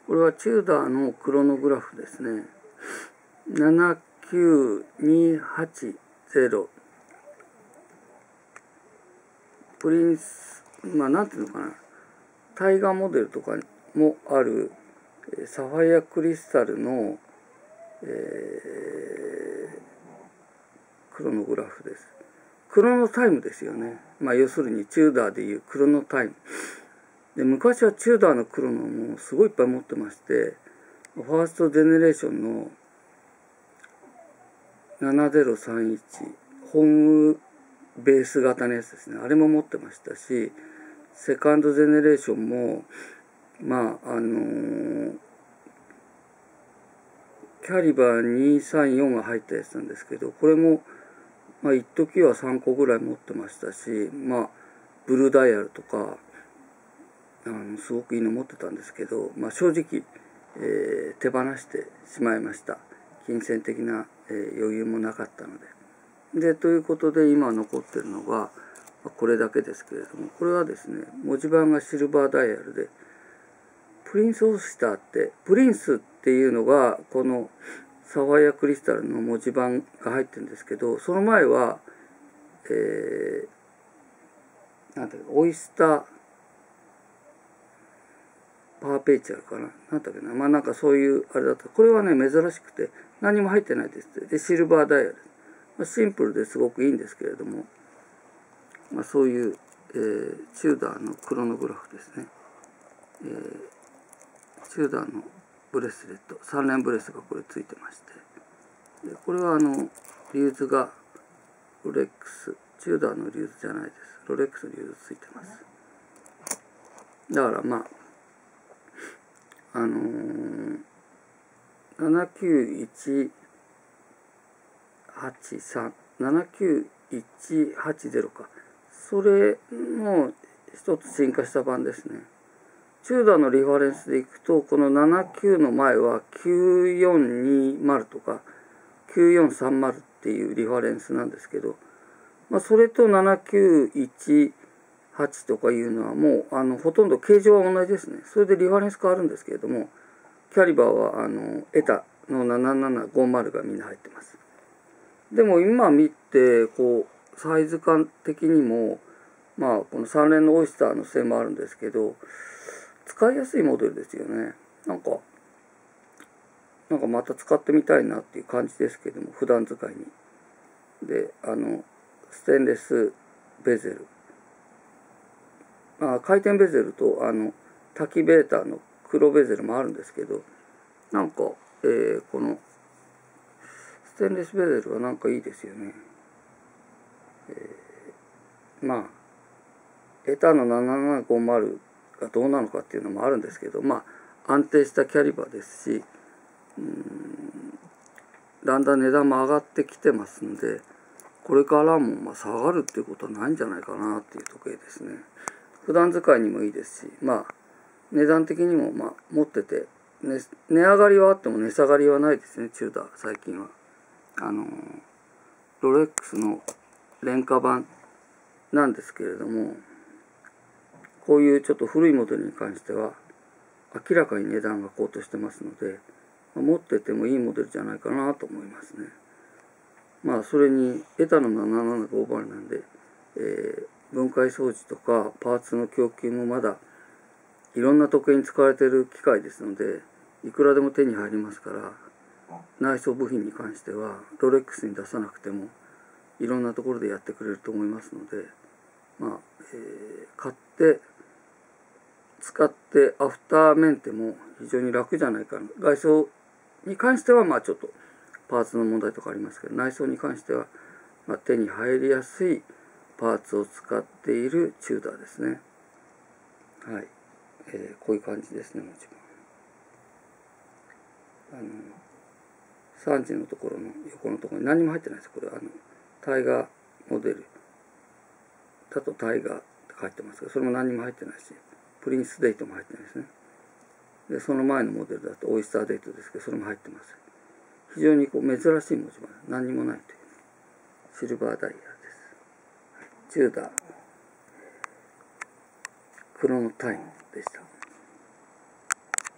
これはチューダーのクロノグラフですね。79280。プリンス、なんていうのかな。タイガーモデルとかもあるサファイアクリスタルの、クロノグラフです。クロノタイムですよね。要するにチューダーでいうクロノタイム。で、昔はチューダーのクロノもすごいいっぱい持ってまして、ファーストジェネレーションの7031ホームベース型のやつですね。あれも持ってましたし、セカンドジェネレーションもキャリバー234が入ったやつなんですけど、これも一時は3個ぐらい持ってましたし、ブルーダイヤルとかすごくいいの持ってたんですけど、正直、手放してしまいました。金銭的な、余裕もなかったので。ということで今残ってるのがこれだけですけれども、これはですね、文字盤がシルバーダイヤルで、プリンスオースターって、プリンスっていうのがこのサファイアクリスタルの文字盤が入ってるんですけど、その前は、オイスターパーペチュアルかな、なんだっけな、なんかそういうあれだった。これはね珍しくて何も入ってないですって。でシルバーダイヤル、シンプルですごくいいんですけれども、そういう、チューダーのクロノグラフですね。チューダーのブレスレット、3連ブレスがこれついてまして、でこれはリューズがロレックス、チューダーのリューズじゃないです。ロレックスのリューズついてます。だから79180か。それの一つ進化した版ですね。チューダーのリファレンスでいくと、この79の前は9420とか9430っていうリファレンスなんですけど、それと7918とかいうのはもうほとんど形状は同じですね。それでリファレンス変わるんですけれども、キャリバーはエタの7750がみんな入ってます。でも今見てサイズ感的にもこの3連のオイスターの線もあるんですけど、使いやすいモデルですよね。なんかまた使ってみたいなっていう感じですけども、普段使いに。でステンレスベゼル、回転ベゼルとタキベーターの黒ベゼルもあるんですけど、このステンレスベゼルはなんかいいですよね。エタの7750がどうなのかっていうのもあるんですけど、安定したキャリバーですし、だんだん値段も上がってきてますんで、これからも下がるっていうことはないんじゃないかなっていう時計ですね。普段使いにもいいですし、値段的にも持ってて、値上がりはあっても値下がりはないですね、チューダー最近は。ロレックスの廉価版なんですけれども、こういうちょっと古いモデルに関しては明らかに値段が高騰してますので、持っててもいいモデルじゃないかなと思いますね。それにエタの7750なんで、分解装置とかパーツの供給もまだいろんな時計に使われている機械ですので、いくらでも手に入りますから、内装部品に関してはロレックスに出さなくてもいろんなところでやってくれると思いますので、買って使ってアフターメンテも非常に楽じゃないかな。外装に関してはちょっとパーツの問題とかありますけど、内装に関しては手に入りやすいパーツを使っているチューダーですね。はい、こういう感じですね。もちろん3時のところの横のところに何も入ってないです。これタイガーモデルだとタイガーって書いてますけど、それも何も入ってないし、プリンスデートも入ってないですね。でその前のモデルだとオイスターデートですけど、それも入ってます。非常に珍しい文字盤、何にもないというシルバーダイヤです。チューダークロノタイムでした。